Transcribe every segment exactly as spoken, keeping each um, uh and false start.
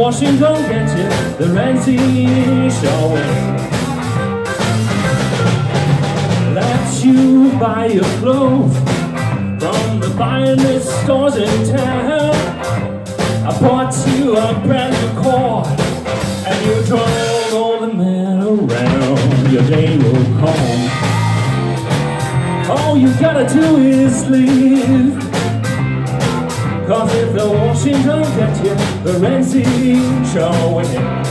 washing don't get you, the rinsing sure will. Let you buy your clothes from the finest stores in town. I bought you a brand new car, and you drove all the men around. Your day will come. All you gotta do is leave. Cause if the washing don't get you, the rinsing sure will.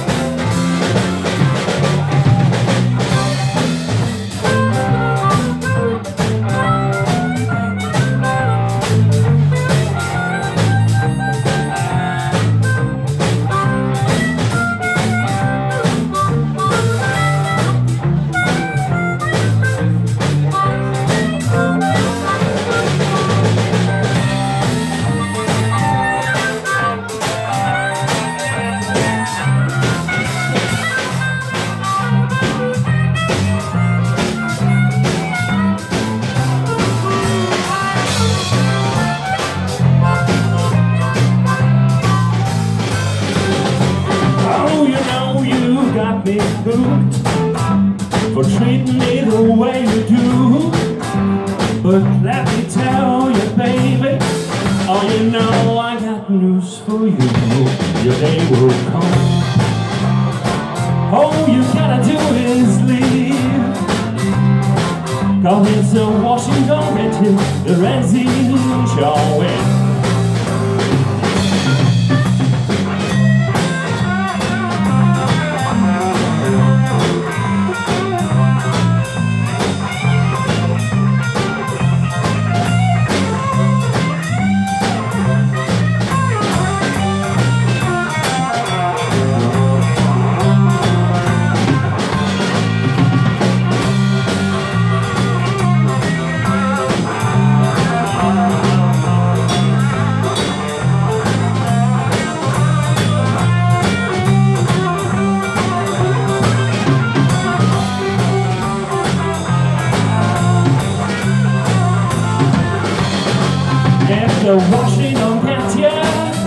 Me hooked for treating me the way you do. But let me tell you, baby, oh, you know I got news for you. Your day will come. All you gotta do is leave. Cause if the washing don't get you, the rinsing sure will. If the washing don't get you,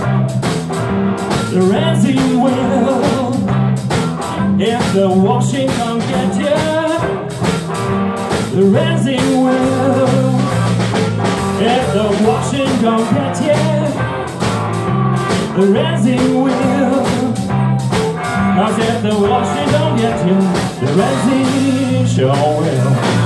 the rinsing will. If the washing don't get you, the rinsing will. If the washing don't get you, the rinsing will. Cause if the washing don't get you, the rinsing sure will.